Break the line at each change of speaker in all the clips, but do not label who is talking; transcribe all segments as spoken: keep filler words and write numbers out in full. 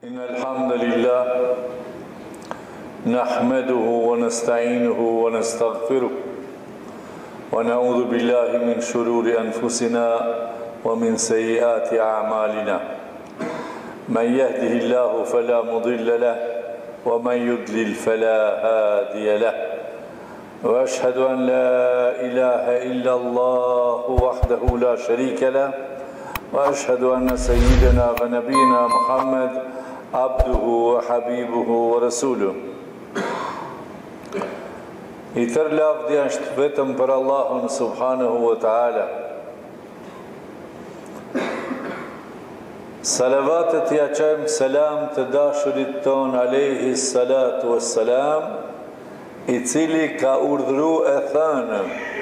إن الحمد لله نحمده ونستعينه ونستغفره ونعوذ بالله من شرور أنفسنا ومن سيئات أعمالنا من يهده الله فلا مضل له ومن يضلل فلا هادي له وأشهد أن لا إله إلا الله وحده لا شريك له وأشهد أن سيدنا ونبينا محمد عبده وحبيبه ورسوله. I tërë lavdi është vetëm për Allahun subhanahu wa ta'ala. Salavatet ja qajmë selam të dashurit ton alayhi salatu wassalam, i cili ka urdhru e thënë: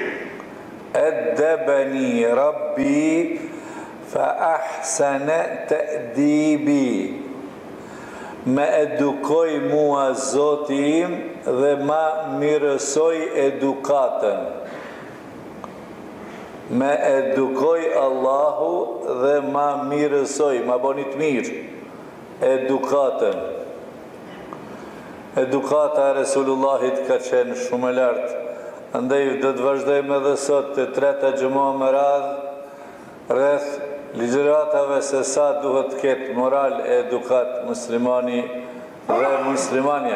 Eddebeni Rabbi fa ahsana ta'dibi. Me edukoj mua Zoti im dhe ma mirësoj edukatën. Me edukoj Allahu dhe ma mirësoj, ma bonit mirë edukatën. Edukata e Resulullahit ka qenë shumë e lartë. Andaj do të vazhdojmë edhe sot të treta gjuma më radhë rreth ligjëratave se sa duhet të ketë moral e edukat muslimani dhe muslimania.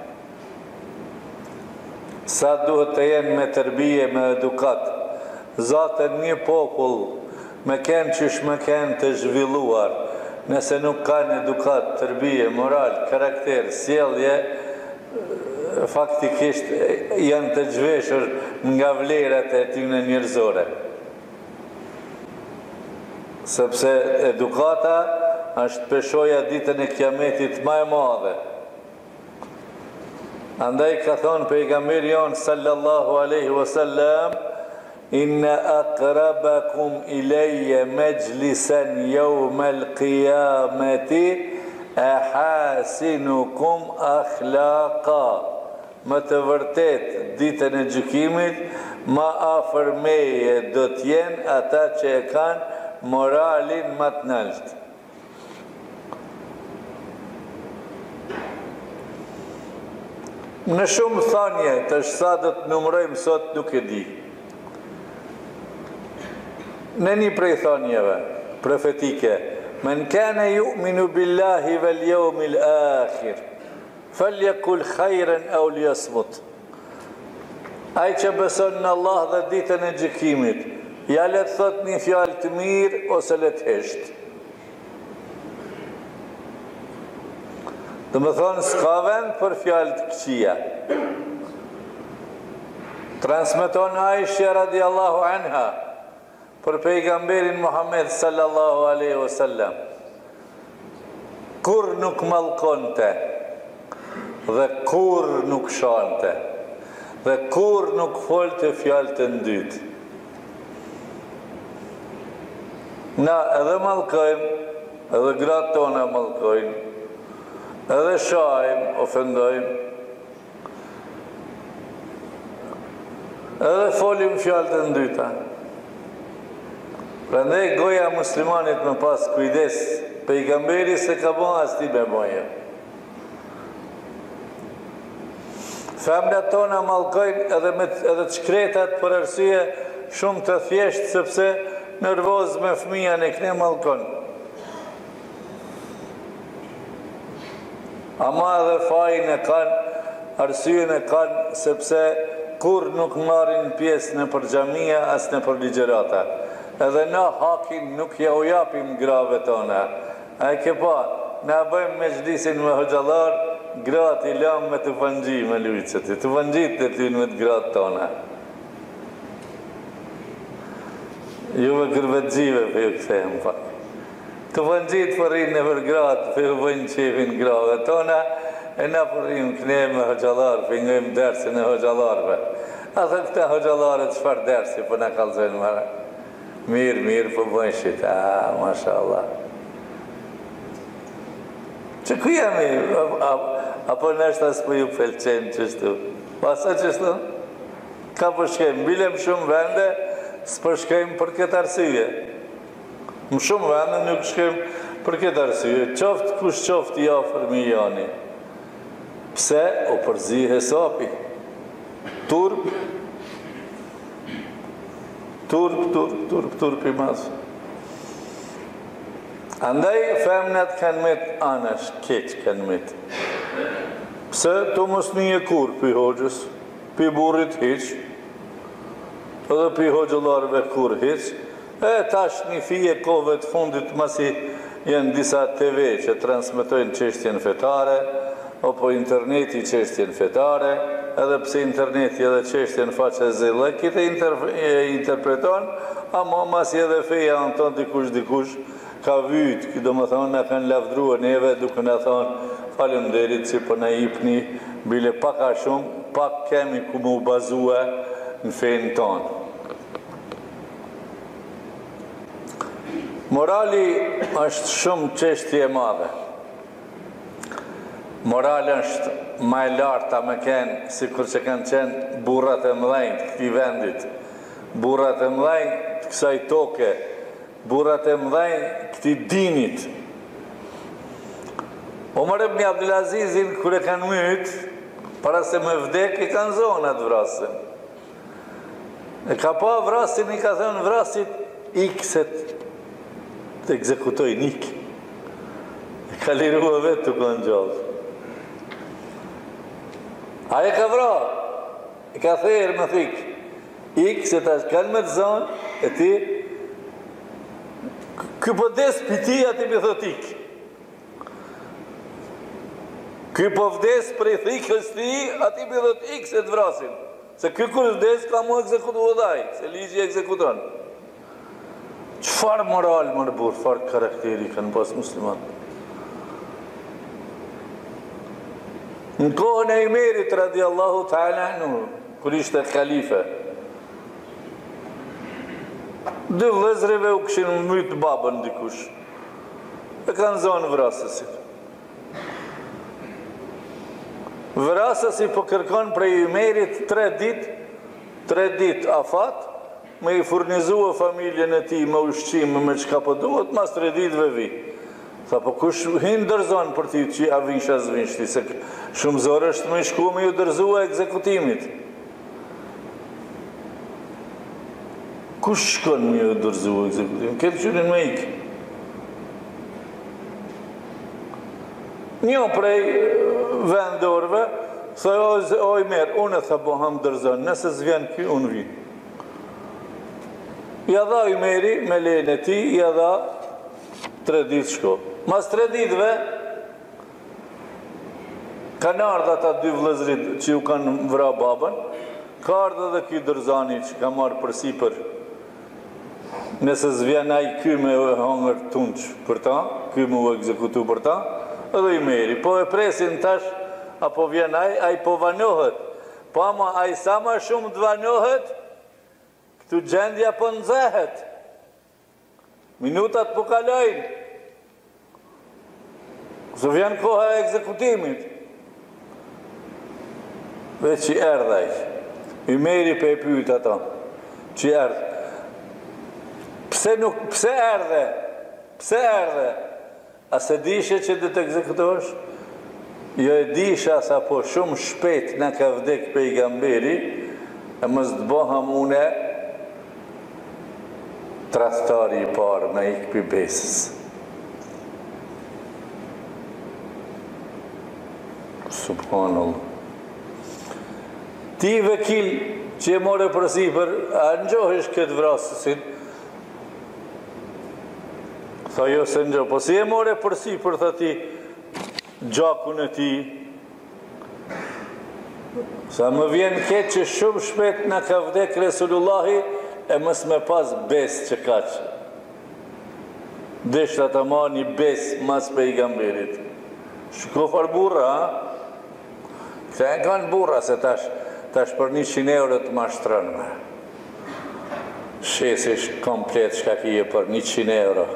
Sa duhet të jenë me tërbije, me edukat. Zatën një popull me kenë qysh me kenë të zhvilluar, nëse nuk kanë edukat, tërbije, moral, karakter, sjellje, faktikisht janë të zhveshur nga vlerat e tyre njerëzore. Sepse edukata është peshoja ditën e kiametit më e madhe. Andaj ka thonë pejgamberi jon sallallahu alaihi wasallam: Inna aqrabakum ilayya majlisan yawmal qiyamati ahasinukum akhlaqa. Më të vërtet ditën e gjykimit më afër meje do të jenë ata që e kanë moralin më të lartë. Në shumë thanje, të sa do të numërojmë sot nuk e di. Në një prej thanjeve profetike: Men kana yu'minu billahi wal yawmil akhir falyakul khayran aw liyasmut. Ai që beson në Allah dhe ditën e gjykimit, ja le të thot një fjalë të mirë ose le të hesht. Dhe më thonë, s'ka vend për fjalë të këqija. Transmeton Aisha radiallahu anha për pejgamberin Muhammed sallallahu alaihi wasallam: Kur nuk mallkonte, dhe kur nuk shante, dhe kur nuk folte fjalë të ndytë. Na edhe mallkojmë, edhe gratë tona mallkojnë, edhe shajmë, ofendojmë, edhe folim fjalë të ndyta. Prandaj goja muslimanit me pas kujdes, pejgamberi se ka bën as ti me boje. Femrat tona mallkojnë edhe me edhe të shkretat për arsye shumë të thjeshtë, sepse nervoz me fëmija në këne mallkon. Ama edhe fajin e kanë, arsyen e kanë, sepse kur nuk marrin pjesë në për xhamia as në për ligjërata. Edhe na hakin nuk ja u japim grave tona. A e ke pa, na bëjmë me xhlisin me hoxhallar, gratë i lam me të vëngji me lujqët, të vëngjit të ty me të gratë tona. Juve kërvetëgjive për ju këthejmë pa. Të vëngjit për rinë në vërgratë për ju vënjë qefin grave tona, e na për rinë këne me hoxalar, për ngojmë dersin e hoxalarve. A thë këta hoxalarët qëfar dersi për në kalzojnë mëra. Mirë, mirë për bëjshit, a, masha Allah. Që ku jemi, apo nështë asë për ju pëlqenë qështu? Pasa qështu? Ka përshkejmë, bilem shumë vende, së përshkejmë për këtë arsye. Më shumë vende nuk shkejmë për këtë arsye, qoftë kush qoftë i afër me jani. Pse o përzi hesapi? Turp, turp, turp, turp, turp i madh. Andaj femnat kanë met anash, keq kanë met. Pse të mos një kur për hoxhës, për burrit hiq, edhe për hoxhëllarëve kur hiq, e tash një fije kohëve të fundit masi janë disa T V që transmetojnë çështjen fetare, apo interneti çështjen fetare, edhe pse interneti edhe çështjen faqe zelle, këtë interpreton, ama masi edhe feja në tonë dikush dikush, ka vyt, këtë do më thonë, në kanë lavdruar neve, duke në thonë, faleminderit që po në jipni, bile pak a shumë, pak kemi ku mu bazue në fejnë tonë. Morali është shumë çështje e madhe. Morali është ma e larta me kenë, si kur që kanë qenë burrat e mdhejnë të këti vendit, burrat e mdhejnë të kësaj toke, burrat e mdhejnë këti dinit. Omar ibn Abdulazizin, kër e kanë mytë, para se me vdek, i kanë zonë atë vrasin. E ka pa vrasin, i ka thënë vrasit ikset të ekzekutoj nik. E ka lirua vetë të kanë gjallë. Aje ka vra, e ka thërë më thikë, ikë se ta kanë me të zonë, e ti, kë po des për ti, ati me thot ikë. Kë po vdes për i thikës ti, ati me thot ikë se të vrasin. Se kë kur vdes, ka mu ekzekutu vëdaj, se ligji ekzekuton. Qëfar moral më në burë, farë karakteri kanë pas musliman? Në kohën e Umerit, radiallahu ta'ala anhu, kër ishte khalife, dy vëllezërve u këshin mytë babën dikush, e kanë zonë vrasësit. Vrasësi po kërkon prej Umerit tre dit, tre dit afat, me i furnizua familjen e ti me ushqim me qka po duhet, mas tre ditve vi. Tha, po kush hinë dërzon për ti që a vinsh as vinsh ti, se shumë zorë është me shku me ju dërzua ekzekutimit. Kush shkon me ju dërzua ekzekutimit? Këtë qyrin me ikë. Një prej vendorve, tha, oj merë, unë e tha bo ham dërzon, nëse zvjen kjo, unë vi. Ja dha i meri me lejnë e ti, ja dha tre ditë shko. Mas tre ditëve, kanë ardhë ata dy vëllezrit që ju kanë vra babën, ka ardhë dhe ky dërzani që ka marrë përsi për, nëse zvjen a i ky me hangër tunç për ta, ky me u ekzekutu për ta, edhe i meri. Po e presin tash, apo vjen a i, a i po vanohet. Po ama a i sa ma shumë të vanohet, këtu gjendja po nëzehet. Minutat po kalojnë. Së vjen koha e ekzekutimit. Dhe që erdhaj. I meri pe e pyjt ato. Që erdhë. Pse nuk, pse erdhe? Pse erdhe? A se dishe që dhe të ekzekutosh? Jo e disha sa po shumë shpet në ka vdek pejgamberi, e mës të boham une tradhtari i parë me ikë për besës. Subhanallah. Ti vekil që e more përsipër, a njohesh këtë vrasësin? Tha jo se njohë, po si e more përsipër, tha ti, gjakun e ti, sa më vjen keq që shumë shpet në ka vdek Resulullahi, e mës me pas bes që kaq. Deshta të ma një bes mas pejgamberit. Shko far burra, ha? Këta e kanë burra, se tash, tash për një qinë euro të mashtron me. Shesish komplet shka kije për një qinë euro.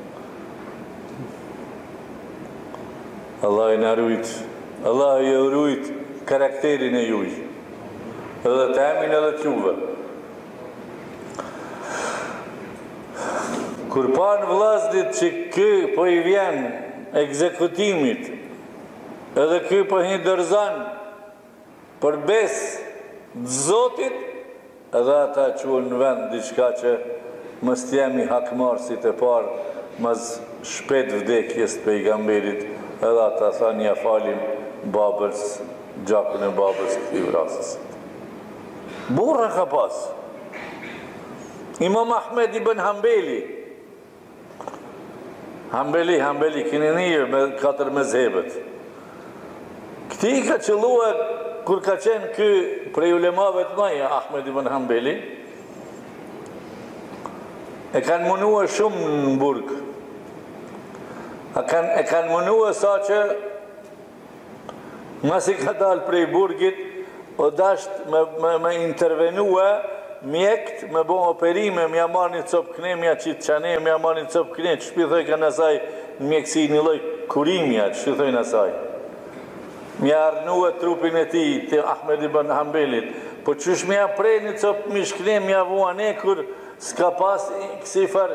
Allah i në rujt, Allah i e rujt karakterin e juj, edhe të emin edhe t'juve. Kur panë vllaznit që ky po i vjen ekzekutimit, edhe ky po hi dërzan për besë Zotit, edhe ata quhen në vend diçka që mos jemi hakmarësit e parë, mas shpejt vdekjes të pejgamberit, edhe ata thanë ja falim babës, gjakun e babës këtij vrasës. Burra ka pas. Imam Ahmed ibn Hanbeli, Hanbeli, Hanbeli, kini një me katër mezhebet. Këti ka qëllua, kur ka qenë ky prej ulemave të mëdha, Ahmed ibn Hanbeli, e kanë munua shumë në burg. E kanë, e kanë munua sa që masi ka dalë prej burgit, o dasht me, me, me intervenua mjekt, me bo operime, me jamar një copë këne, me qitë qane, me jamar një copë këne, që shpithoj ka nësaj në mjekësi një loj kurimja, që shpithoj nësaj. Me arnua trupin e ti, të Ahmed ibn Hanbelit, po qësh me aprej një copë mishkne, me avua ne, kur s'ka pas kësi far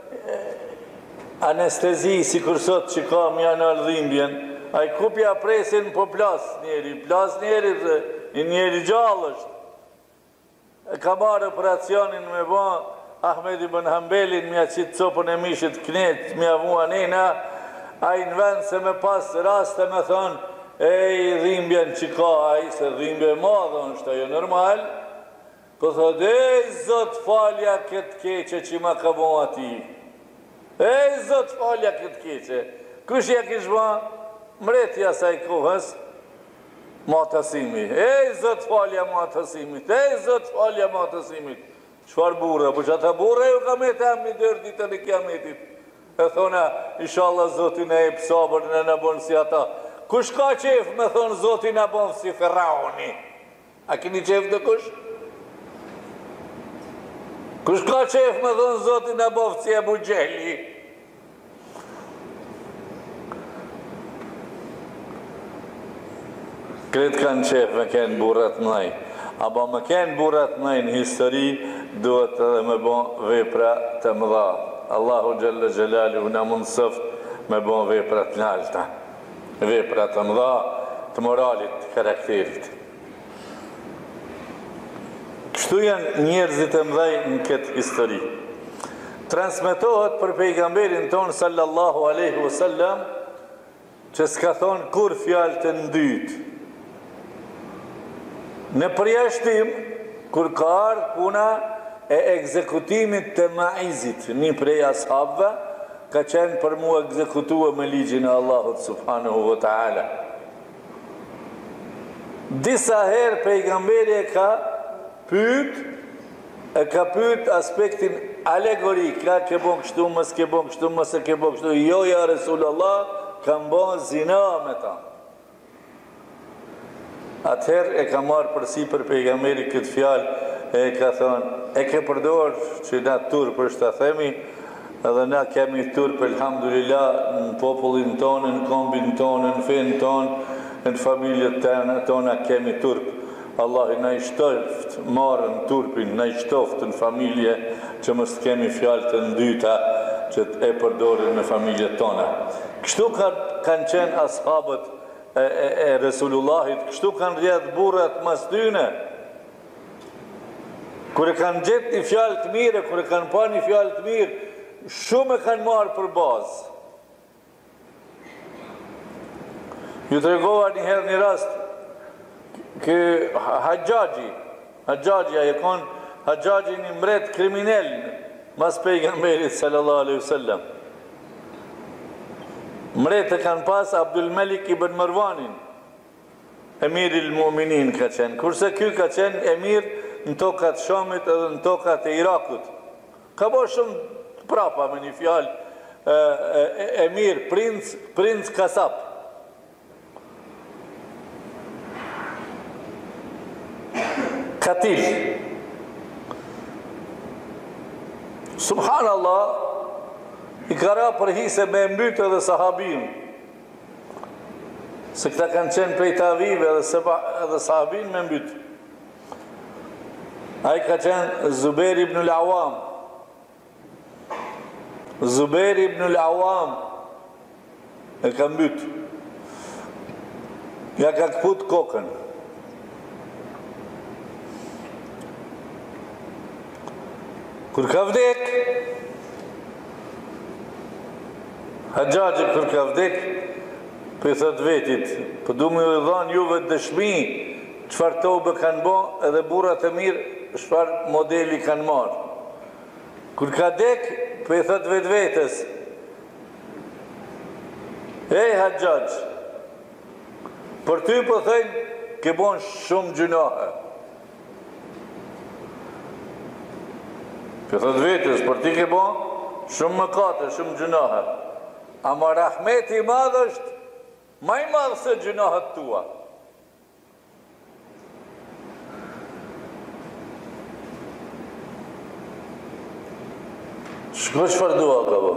anestezi, si kur sot që ka me janë ardhimbjen, a i kupja presin po plas njeri, plas njeri, njeri gjallë është. E ka marë operacionin me bo Ahmed ibn Hanbelin, me qitë copën e mishit knet, me avua nena, a i në vend se me pas raste me thonë, ej, dhimbjen që ka, a i se dhimbje madhe, është ajo normal, po thot, ej, zot falja këtë keqe që ma ka bo ati. Ej, zot falja këtë keqe. Kush ja kish ba? Mretja sa i kohës, matësimit. Ej, zot falja matësimit. Ej, zot falja matësimit. Qfar burra? Po që ata burra ju ka me të amë një dërë ditën e kiametit. E thona, inshallah zotin e e pësabër në në bonë si ata. Kush ka qef me thonë zotin e bonë si Firauni? A kini qef dhe kush? Kush ka qef me thonë zotin e bonë si Ebu Gjehli? Kretë kanë qef me kenë burat mëj. Aba me kenë burat mëj në histori, duhet edhe me bon vepra të mëdha. Allahu Gjelle Gjelalu në mundë sëft me bon vepra të nalta. Vepra të mëdha të moralit, të karakterit. Kështu janë njerëzit e mëdhaj në këtë histori. Transmetohet për pejgamberin tonë sallallahu aleyhi wasallam që s'ka thonë kur fjalë të ndyt. Në përjashtim, kur ka ardhë puna e ekzekutimit të Maizit, një prej ashabëve, ka qenë për mua ekzekutua me ligjin e Allahut subhanahu wa ta'ala. Disa herë pejgamberi e ka pyet, e ka pyet aspektin alegorik, ka ke bon kështu, mës ke bon kështu, mës ke bon kështu, jo ja Resulullah, kam bon zina me ta. Atëherë e ka marë përsi për pejgamberi këtë fjalë, e ka thonë, e ke përdorë që na turp për shta themi, edhe na kemi turp, elhamdulillah, në popullin tonë, në kombin tonë, në fenë tonë, në familjet tonë, tona kemi turp. Allah i na i shtoft, marën turpin, na i shtoft në familje, që mështë kemi fjalë të ndyta, që e përdorin në familjet tona. Kështu kanë qenë ashabët e, e, e Resulullahit, kështu kanë rjedhë burrat mas tyne. Kure kanë gjetë një fjalë të mire, kure kanë pa një fjalë të mirë, shumë e kanë marë për bazë. Ju të regova një herë një rast, kë Hajjaji, Hajjaji, a e konë Hajjaji një mret kriminell, mas pejgamberit sallallahu alaihi wasallam. Mret e kanë pas Abdul Malik ibn Marwanin, emir il mu'minin ka qenë, kurse ky ka qenë emir në tokat Shamit edhe në tokat e Irakut. Ka bo shumë prapa me një fjalë, e, e, emir, princ, princ kasap. Katil. Subhanallah, i kara për hise me mbytë edhe sahabin. Se këta kanë qenë prej tavive edhe, edhe sahabin me mbytë. A i ka qenë Zubair ibn al-Awam. Zubair ibn al-Awam e ka mbyt. Ja ka këput kokën. Kur ka vdek, Haxhaxhi kur ka vdek, për i thot vetit, për du me u dhanë juve dëshmi, qëfar tobe kanë bo, edhe burrat e mirë, qëfar modeli kanë marë. Kur ka dek, për i thot vetë vetës, ej Haxhaxh, për ty për thëjnë, ke bon shumë gjunahe. Për thot vetës, për ti ke bon shumë mëkate, shumë gjunahe. Ama rahmeti i madh është ma i madh se gjunahet tua. Shko çfarë dua ka bo.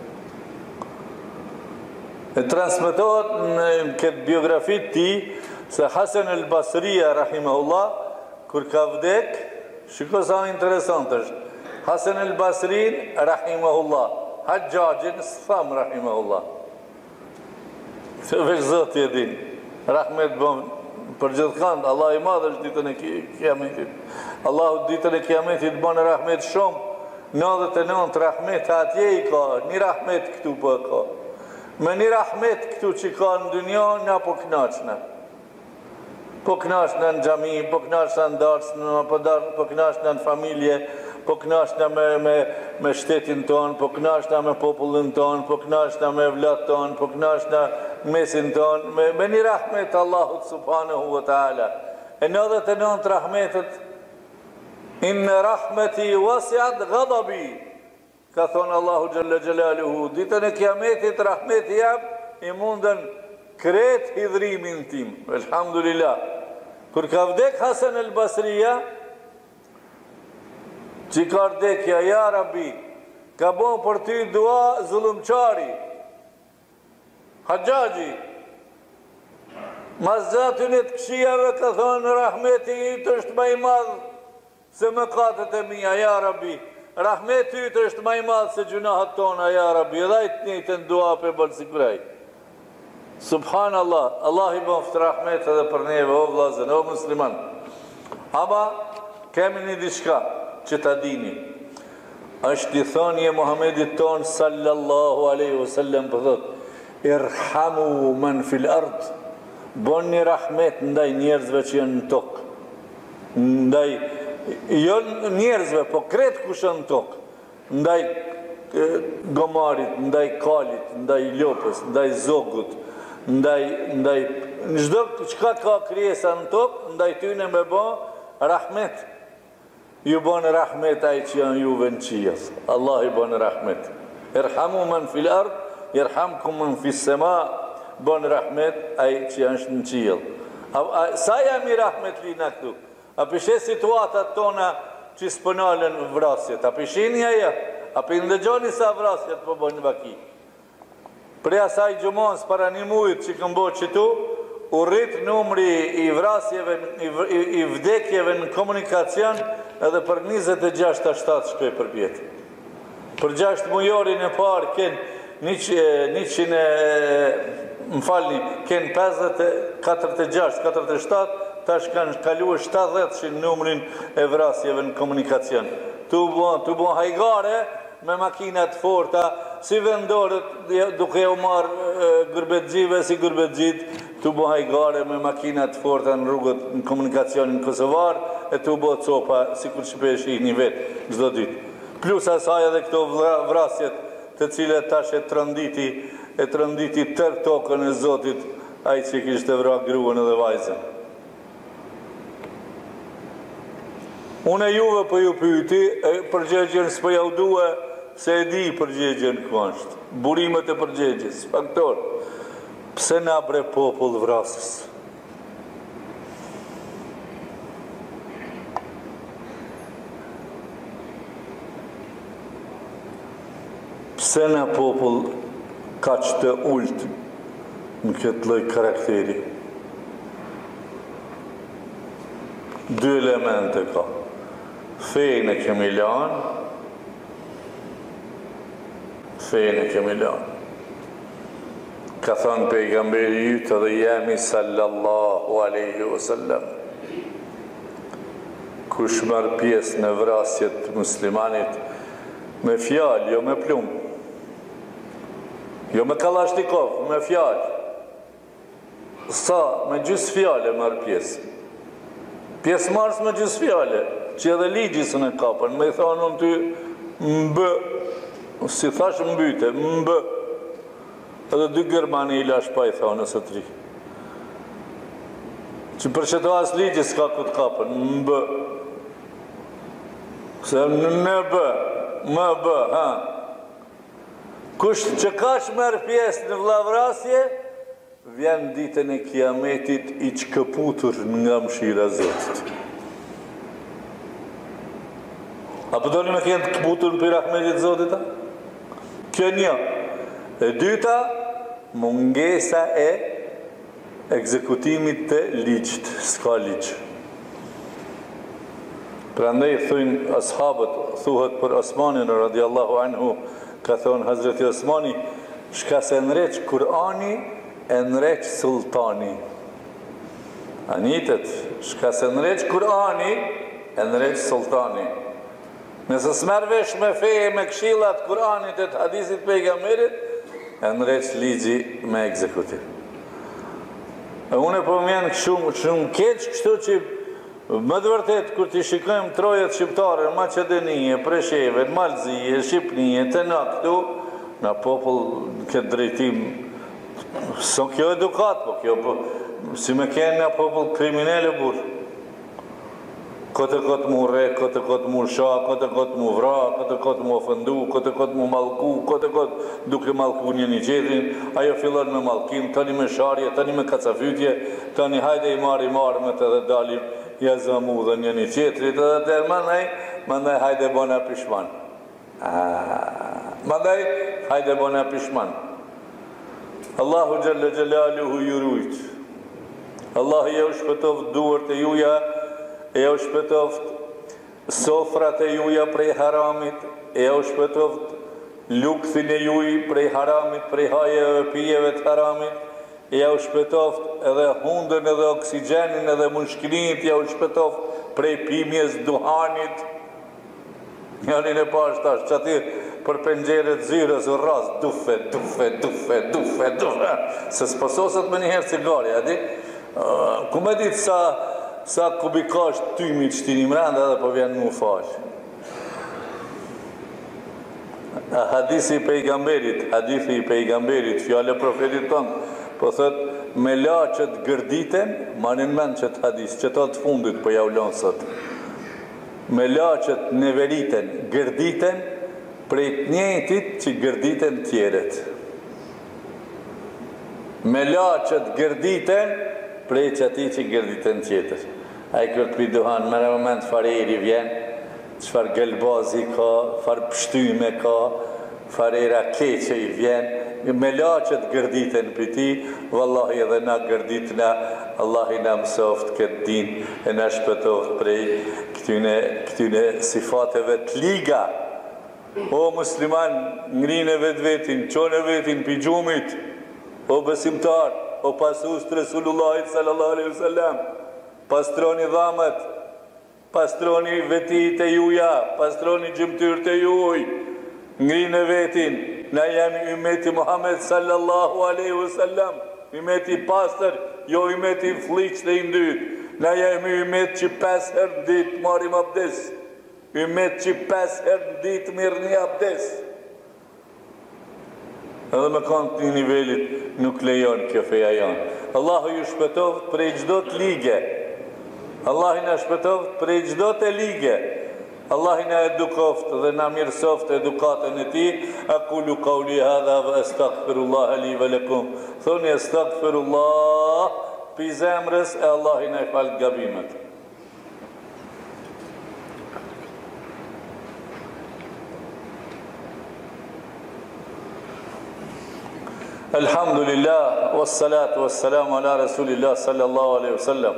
E transmetohet në këtë biografi të tij se Hasan al-Basria rahimahullah kur ka vdek, shiko sa interesant është. Hasan al-Basrin rahimahullah, Haxhaxhin s'tham rahimahullah. Se veç Zoti e din. Rahmet bëm për gjithkand, Allah i madh është ditën e kiametit. Allahu ditën e kiametit bën rahmet shumë. nëntëdhjetë e nëntë rahmet atje i ka, një rahmet këtu po ka. Me një rahmet këtu që ka në dynja, na po knaqna. Po knaqna në xhami, po knaqna në darsë, po knaqna në familje, po knaqna me, me, me shtetin tonë, po knaqna me popullin tonë, po knaqna me vlat tonë, po knaqna mesin tonë, me, me një rahmet Allahut subhanahu wa ta'ala. E nëntëdhjetë e nëntë rahmetet, inna rahmeti wasi'at ghadabi, ka thonë Allahu Jalla Jalaluhu, ditën e kiametit rahmeti jam i mundën kret hidhrimin tim. Elhamdulillah. Kur ka vdek Hasan al-Basria, që ka vdekja, ja Rabbi, ka bo për ty dua zullumqari, Haxhaxhi, mas zatën e të këshijave ka thonë rahmeti i të është ma i madhë se mëkatet e mia, ja Rabbi, rahmeti i të është ma i madhë se gjunahat tona, ja Rabbi, edhe i të njëjtën dua për bërë si kuraj. Subhanallah, Allah i bëft rahmet edhe për neve, o vlazën, o musliman. Ama, kemi një diçka që ta dini. Është i thonje Muhamedit ton sallallahu aleyhi wasallam për thot, irhamu man fil ard, bon një rahmet ndaj njerëzve që janë në tokë. Ndaj, jo njerëzve, po kretë kush janë në tokë. Ndaj gomarit, ndaj kalit, ndaj lopës, ndaj zogut, ndaj, ndaj, në çdo çka ka krijesa në tokë, ndaj tyne me bë rahmet. Ju bën rahmet ai që janë juve në qiell. Allah i bën rahmet. Irhamu man fil ard, irhamkum man fis sama. Bën rahmet ai që janë në qiell. Sa jam i rahmet lina këtu? A pishe situatat tona që s'pënalen vrasjet? A pishini aja? A për ndëgjoni sa vrasjet po bëjnë vaki? Pre asaj gjumons para një mujt që këmbo qëtu, u rrit numri i vrasjeve, i, i vdekjeve në komunikacion edhe për njëzet e gjashtë a shtatë shkoj për pjetë. Për gjashtë mujorin e parë kënë njëqin e, më falni, kënë pesëdhjetë e katërdhjetë e gjashtë, katërdhjetë e shtatë, tash kanë kalu e shtatëdhjetë numrin e vrasjeve në komunikacion. Tu bon, tu bon hajgare me makinat forta, si vendorët duke u marë gërbetgjive si gërbetgjit, tu bo hajgare me makinat forta në rrugët në komunikacionin kosovar, e tu bo copa si kur që pesh i një vetë gjdo ditë. Plus asaj edhe këto vrasjet të cilët tash e trënditi, e trënditi tër tokën e Zotit, ai që kishte vra gruën edhe vajzën. Unë e juve për ju pyti, përgjegjen s'për ja u duhe, se e di përgjegjen kështë, burimet e përgjegjes, faktor, pse na bre popull vrasës? Pse na popull ka që të ullët në këtë lloj karakteri? Dy elemente ka. Fejnë e kemi lanë, fejnë e kemi lanë. Ka thënë pejgamberi jytë dhe jemi sallallahu aleyhi wasallam, kush marë pjesë në vrasjet muslimanit me fjalë, jo me plumë, jo me kalashnikov, me fjalë, sa me gjysë fjale marë pjesë. Pjesë marës me gjysë fjale, që edhe ligji së në kapën, me i thonë në ty mbë, si thash mbyte, mbë, edhe dy Gërmani i lash pa i thonë nësë tri. Që për që të asë ligji s'ka këtë kapën, mbë. Se në bë, më bë, ha. Kush që kash merë pjesë në vllavrasje, vjen ditën e kiametit i çkëputur nga mshira Zotit. Apo doni me kënë të këputur për rahmetit Zotit? Kjo një. E dyta, mungesa e ekzekutimit të ligjit, s'ka ligj. Prandaj thujnë ashabët, thuhet për Osmanin radiallahu anhu, ka thonë Hazreti Osmani, shka se nreq Kurani, e nreq sultani. Anitet, shka se nreq Kurani, e nreq sultani. Nëse s'merr vesh me feje, me këshillat Kuranit e të hadisit pejgamberit, e nreq ligji me ekzekutim. E une po mjenë shumë, shumë keq, kështu që më të vërtet, kur t'i shikojmë trojet shqiptare, Maqedonie, Presheve, Malëzie, Shqipnie, të na këtu, na popull në këtë drejtim, so kjo edukat, po kjo, po, si me kene na popull kriminele burë. Këtë këtë mu re, këtë këtë mu sha, këtë këtë mu vra, këtë këtë mu ofendu, këtë këtë mu malku, këtë këtë duke malku një një qetrin, ajo fillon me malkim, tani me sharje, tani me kacafytje, tani hajde i marë i marë me të dhe dalim, ja zamu dhe një një qetrit, edhe të mandaj, mandaj hajde bona pishman. Mandaj, hajde bona pishman. Allahu Gjelle Gjelaluhu ju rujt. Allahu ja u shpëtoft duart e juja, e u shpëtoft sofrat e juja prej haramit, e u shpëtoft lukthin e juj prej haramit, prej hajeve pijeve të haramit, e u shpëtoft edhe hundën edhe oksigenin edhe mushkëlinit, e u shpëtoft prej pimjes duhanit. Njërin e pashtash, që ati për pengjeret zyrës u ras, dufe, dufe, dufe, dufe, dufe, se s'pësosët me njëherë cigari, adi? Ku me ditë sa sa kubikash tymi që tini mranda dhe po vjen mu faqë. Hadisi i pejgamberit, hadithi i pejgamberit, fjale profetit tonë, po thët, me laqët gërditen, manin men qëtë hadis, qëtë të fundit po ja ulonë sot. Me laqët neveriten, gërditen, prej të njëjtit që gërditen tjeret. Me laqët gërditen, prej që ati që gërditen tjetër. A i kërë të piduhan, mërë moment fareri vjen, qëfar gëlbazi ka, far pështyme ka, farera keqe i vjen, me laqët gërditen për ti, vallahi edhe na gërditna, Allah i na mësoft këtë din, e na shpëtoft prej këtyne, këtyne sifateve të liga. O musliman, ngrinë e vetë vetin, qonë e vetin për gjumit, o besimtar, o pasus të Resulullahit sallallahu alaihi wasallam, pastroni dhamet, pastroni vetit e juja, pastroni gjymtyrt e juj, ngrinë e vetin, na jemi ymeti Muhammed sallallahu alaihi wasallam, ymeti pastër, jo ymeti fliqë dhe indyt, na jemi ymet që pes herë në ditë marim abdes, ymet që pes herë në ditë mirë një abdes. Edhe me kanë të një nivellit nuk lejon kjo feja janë. Allahu ju shpëtoft prej gjdo të ligje. Allahi na shpëtoft prej gjdo të ligje. Allahi na edukoft dhe na mirësoft edukatën e ti. Aqulu qawli hadha wa astaghfirullah li wa lakum. Thoni astaghfirullah pi zemrës e Allahi na i falë gabimet. Alhamdulillah, wassalatu wassalamu ala Rasulillah sallallahu alaihi wasallam.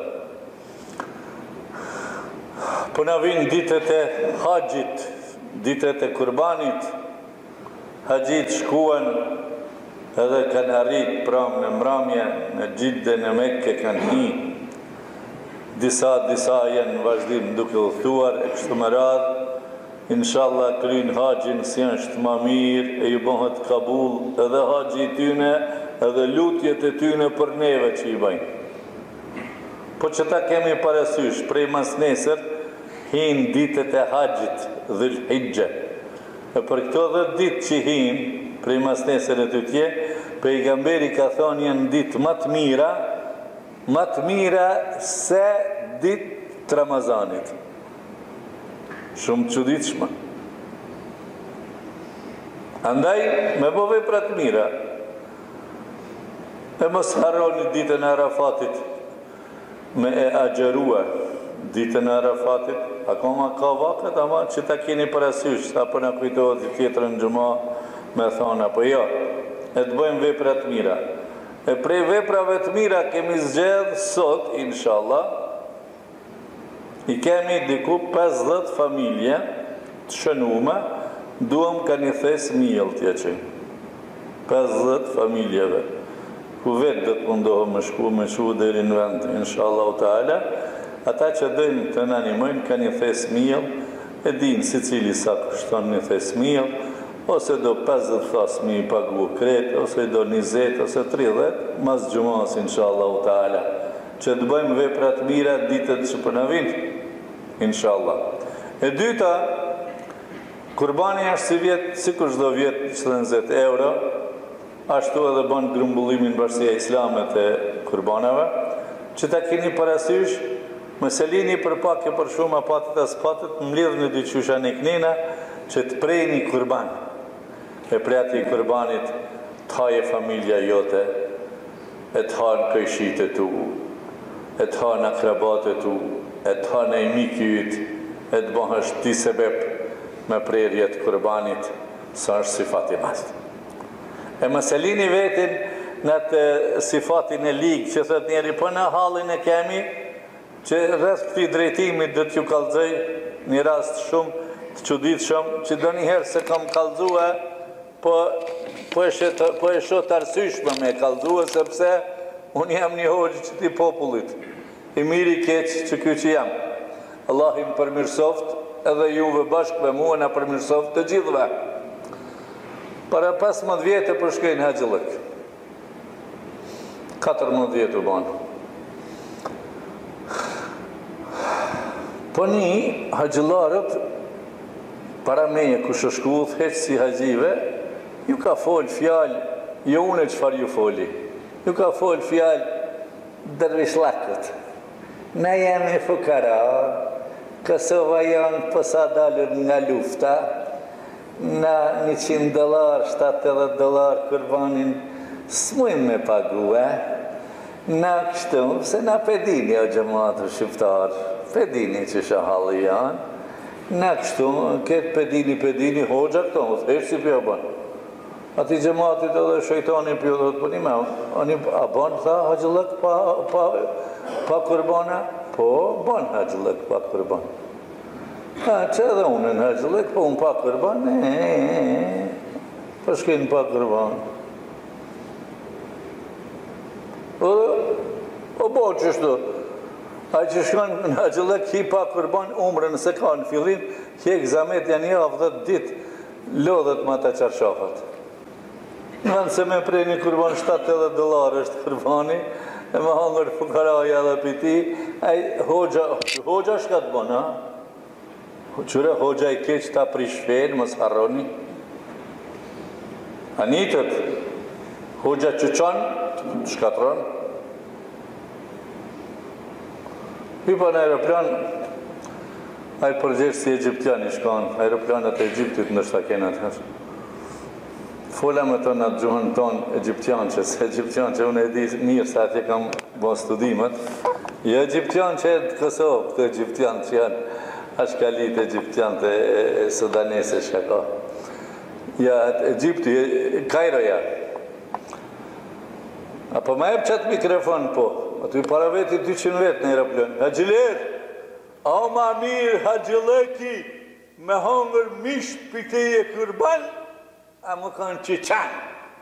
Po na vinë ditët e haqjit, ditët e kurbanit, Hajit shkuan edhe kanë arrit pramë në mramje, në Gjidde, në Mekke kanë hi. Disa, disa janë në vazhdim duke udhëtuar e kështu me radhë. Inshallah kryin haqin si është ma mirë e ju bëhet kabul edhe haqi i tyne edhe lutjet e tyne për neve që i bëjnë. Po që ta kemi parasysh, prej mas nesër hinë ditët e haqit dhul hijgje. E për këto dhe ditë që hinë, prej mas nesër e të tje, pejgamberi ka thonë janë ditë më të mira, më të mira se ditë të Ramazanit. Shumë çuditshme. Andaj, me bo vepra të mira, e mos harroni ditën e Arafatit me e agjerua ditën e Arafatit, akoma ka vakat, ama që ta keni parasysh, sa për në kujtohet i tjetër në gjuma, me thonë, apo jo, e të bëjmë vepra të mira. E prej veprave të mira kemi zgjedhë sot, inshallah, i kemi diku pesëdhjetë familje të shënume, duhem ka një thes mijëll tje që. pesëdhjetë familjeve, ku vetë dhe të mundohë më shku, më shu dheri në vend, inshallah u ta'ala, ata që dojnë të në animojnë ka një thes mijëll, e dinë si cili sa kushton një thes mijëll, ose do pesëdhjetë thas mi i pagu kretë, ose do njëzet, ose tridhjetë, mas gjumas, inshallah u ta'ala, që të bëjmë veprat mira ditët që për në vinë, inshallah. E dyta, kurbani është si vjetë, si kush do vjetë njëzet euro, ashtu edhe banë grumbullimin bërësia islamet e kurbanave, që ta keni parasysh, më selini për pak e për shumë apatit as patit, më lidhë në dyqysha një knina, që të prej një kurban. E prej ati kurbanit, të haje familja jote, e të hanë këjshit e tu, e të hanë akrabat e tu, e të hanë e mikjit, e të bëhësht ti sebep me prerjet kurbanit, sa është sifati mastë. E më selini vetin në të sifatin e ligë, që thët njeri, për në halin e kemi, që rreth këti drejtimit dhe t'ju kalzoj një rast shumë të qudit shumë, që do njëherë se kam kalzue, po, po, e, po e shot arsyshme me kalzue, sepse unë jam një hoqë që ti popullit, i miri keqë që kjo që jam. Allah im përmirësoft, edhe juve bashkë me mua në përmirësoft të gjithve. Para pesëmbëdhjetë vjetë e përshkejnë haqëllëk. katërmbëdhjetë vjetë u banë. Po një haqëllarët, para meje ku shëshkuth, heqë si haqjive, ju ka folë fjallë, jo une qëfar ju foli, ju ka folë fjallë dërvishlakët. Na jemi fukara, Kosova janë pësa dalër nga lufta, na një qind dolar, shtatëdhjetë dolar kurbanin, s'mujmë me pague, na kështu, se na pedini o gjëmatë shqiptarë, pedini që shahalë janë, na kështu, këtë pedini, pedini, hoxha këto, më theshtë si pjo banë. Ati gjëmatit edhe shëjtoni pjo dhe të përnime, a banë, tha, haqëllëk pa, pa, pa kurbana? Po, banë haqëllëk pa kurbana. Ha, që edhe unë në haqëllëk, po unë pa kurbana? Ne, po shkinë pa kurbana. O, o bo qështu, a që shkon në haqëllëk ki pa kurban umre nëse ka në fillim, ki egzamet janë një avë dhëtë ditë, lodhët ma ta qarshafat. Në vend se me prej një kurban shtatëdhjetë dolar është kurbani, e më hangër fukaraja dhe piti, hoxha, hoxha shka të bënë, ha? Qëre hoxha i keq ta prish fejnë, mos harroni. Anitët, hoxha që qanë, shkatron. Hypa në aeroplan, a i përgjesh si egyptian i shkanë, aeroplanët e Egyptit në shtakenat. Fola me të në gjuhën tonë egyptian, që se egyptian që unë e di mirë, se atje kam bo studimet, jo egyptian që e të Kosovë, këtë egyptian që janë ashkalit egyptian të e sudanese shka. Ja, Egypti, Kairoja. Apo ma e për qatë mikrofon, po, aty para veti dyqind vetë në aeroplan. Haqëler, a ma mirë haqëleki me hangër misht për te e kurban, a më kanë qëqan.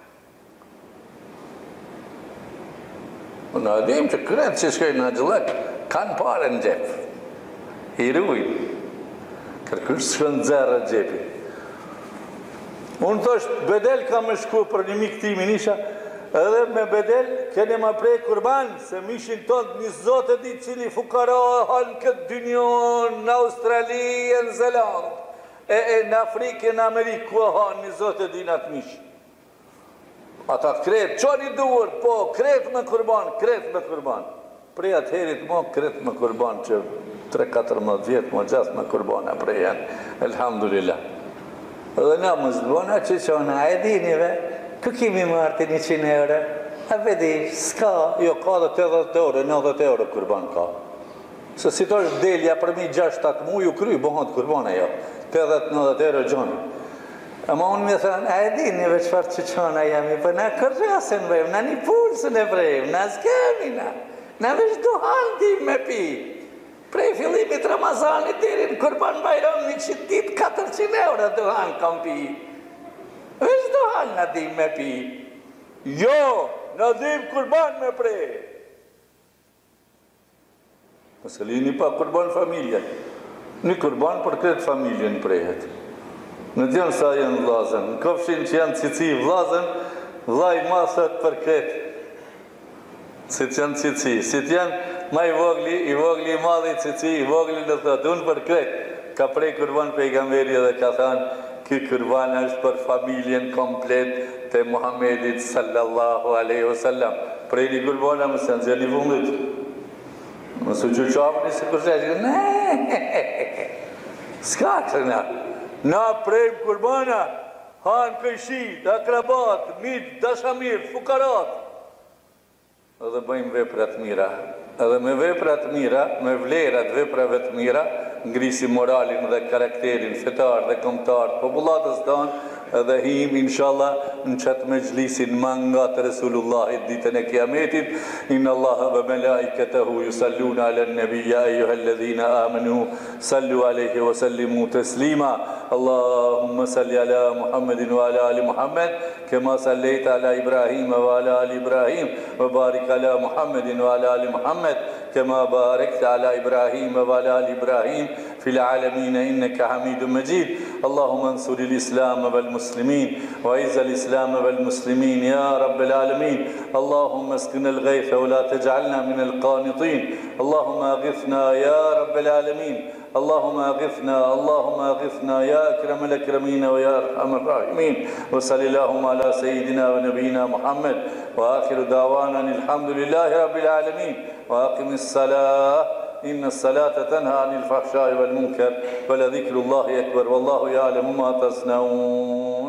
Në adim që kretë që shkojnë në gjëllek, kanë pare në gjepë. Hirujnë. Kërkësh shkën zerë në gjepi. Unë thështë, bedel ka më shku për një mikë timin isha, edhe me bedel kene ma prej kurban, se mishin tonë një zote di cili fukara hanë këtë dynjon, në Australi, e në Zeland, e, e në Afrikë, në Amerikë, ku hanë një zote di në atë mishë. Ata kretë, që një duër, po, kretë me kurban, kretë me kurban. Prej atë herit mo, kretë me kurban, që tre katërmbëdhjetë vjetë, mo gjasë me kurban, e prej janë, elhamdulillah. Dhe na më zbona që që ona e dinive, kë kimi marrë të një qinë euro? A vedi, s'ka, jo, ka dhe të edhët euro, nëdhët euro kurban ka. Se si to është delja për mi gjashtë shtatë mu, ju kry, bohon të kurban e jo, të edhët nëdhët euro gjonë. Ama unë me thënë, a e dinive qëfar që qona jemi, për na kërrasen bëjmë, na një pulsën e brejmë, na s'kemi na, na vesh duhan tim me pi. Prej fillimit Ramazanit deri në Kurban Bajram një qitë ditë katërqind euro duhan kam pi. Vesh duhan në dim me pi. Jo, në dim kurban me prej. Mëse lini pa kurban familje. Një kurban për këtë familjen prejet. Në djenë sa jenë vlazen. Në këfshin që janë cici vlazen, vlaj masët për këtë. Si të janë cici, si të janë ma i vogli, i vogli i madhi cici, i vogli në të unë për këtë. Ka prej kurban pejgamberi dhe ka thanë, ky kurban është për familjen komplet të Muhammedit sallallahu aleyhi wasallam. Prej një kurbana më se nëzja një vundit. Më së që qafë një se kërse që ne, s'ka që na. Na prej kurbana, hanë këjshi, akrabat, mit, dashamir, fukarat. Edhe bëjmë veprat mira. Edhe me veprat mira, me vlerat veprave të mira, ngrisi moralin dhe karakterin fetar dhe kombëtar të popullatës tonë, edhe him, inshallah, në qatë me gjlisin manga të Resulullahit ditën e kiametit, inna Allaha ve melaikatahu yusalluna ala nabiyya ayyuhalladhina amanu sallu alayhi wa sallimu taslima. Allahumma salli ala Muhammadin wa ala ali Muhammad kama sallaita ala Ibrahim wa ala ali Ibrahim wa barik ala Muhammadin wa ala ali Muhammad كما باركت على إبراهيم وعلى آل إبراهيم في العالمين إنك حميد مجيد. اللهم انصر الإسلام والمسلمين وأعز الإسلام والمسلمين يا رب العالمين. اللهم اسقنا الغيث ولا تجعلنا من القانطين. اللهم أغثنا يا رب العالمين. اللهم أغثنا اللهم أغثنا يا أكرم الأكرمين ويا أرحم الراحمين. وصلى اللهم على سيدنا ونبينا محمد وآخر دعوانا الحمد لله رب العالمين. وأقم الصلاة إن الصلاة تنهى عن الفحشاء والمنكر ولذكر الله أكبر والله يعلم ما تصنعون.